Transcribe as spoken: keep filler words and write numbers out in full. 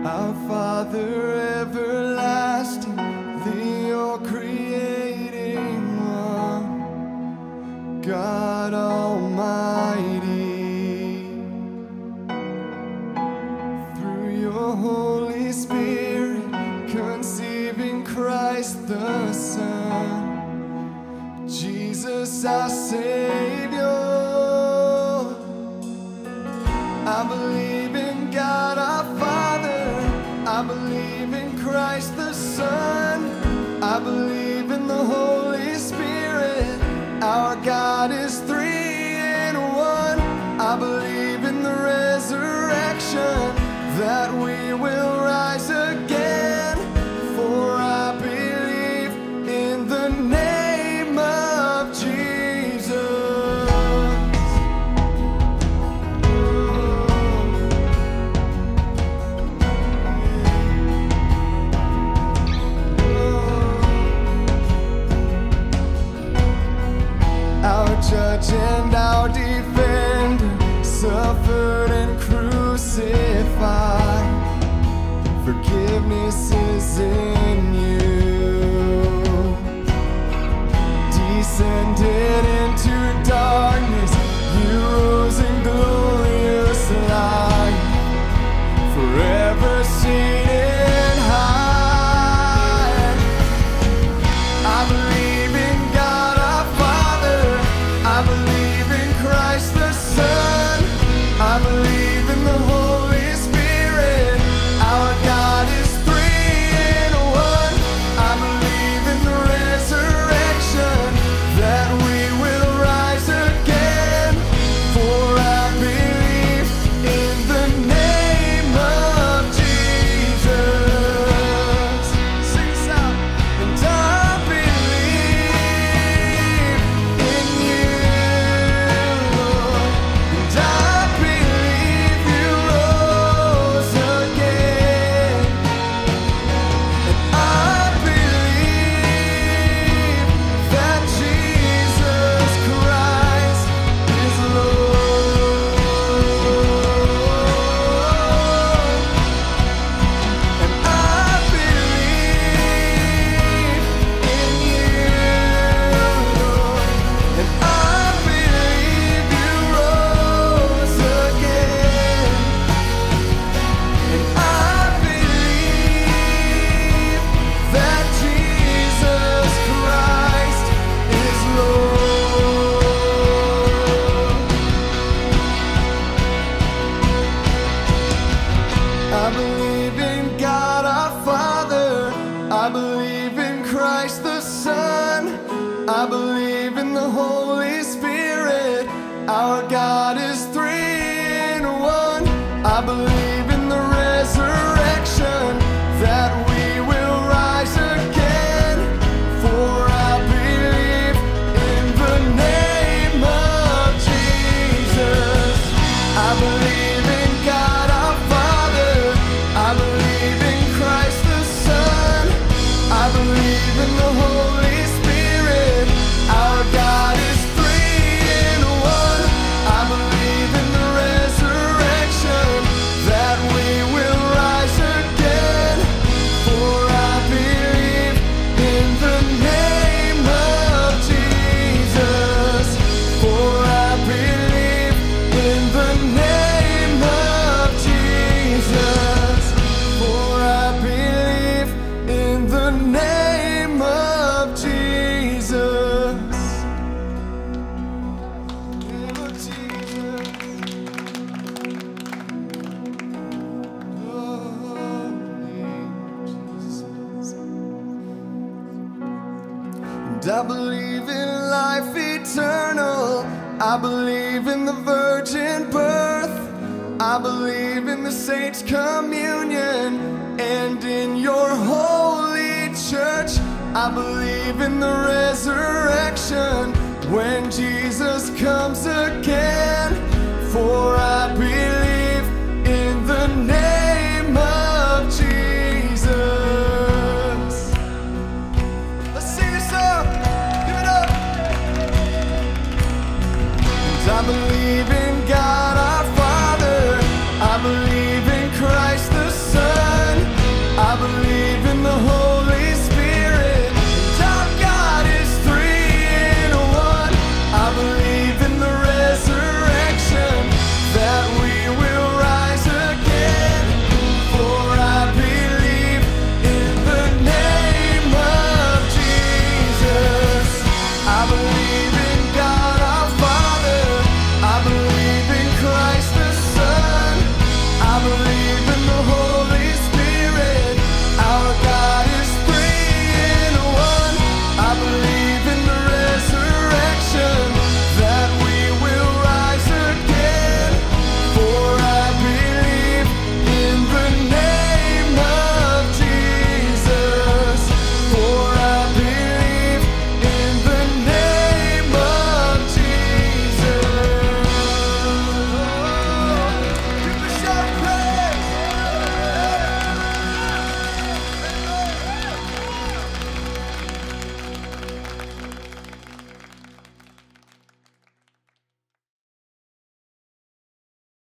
Our Father everlasting, the all-creating one, God Almighty. Through your Holy Spirit, conceiving Christ the Son, Jesus our Savior. I believe in God our Father, I believe in Christ the Son, I believe in the Holy Spirit, our God is three in one. I believe in the resurrection, that we will rise again, for I believe in the name of Jesus. Our judge and our defender suffered and crucified. Forgiveness is in you. Descended into darkness, you rose in glorious light, forever seated high. I believe in God our Father, I believe in Christ the Son, I believe in the Holy Spirit, our God is three in one. I believe in the resurrection, that we will rise again, for I believe in the name of Jesus. Sing this out. And I believe in you, Lord, and I believe you rose again, and I believe that Jesus Christ is Lord, and I believe in you, Lord, and I believe you rose again, and I believe that Jesus Christ is Lord. I believe in God our Father, I believe in Christ the Son, I believe in the Holy Spirit, our God is three in one. I believe in the resurrection, that we will rise again, for I believe in the name of Jesus. I believe in God our Father, I believe in Christ the Son, I believe in the Holy Spirit, our God is three in one. I believe in the resurrection, that we will rise again, for I believe in the name of Jesus, for I believe in the name of Jesus, for I believe in the name of Jesus. Name of Jesus. And I believe in life eternal, I believe in the virgin birth, I believe in the saints' communion, and in your holy church. I believe in the resurrection, when Jesus comes again, for I believe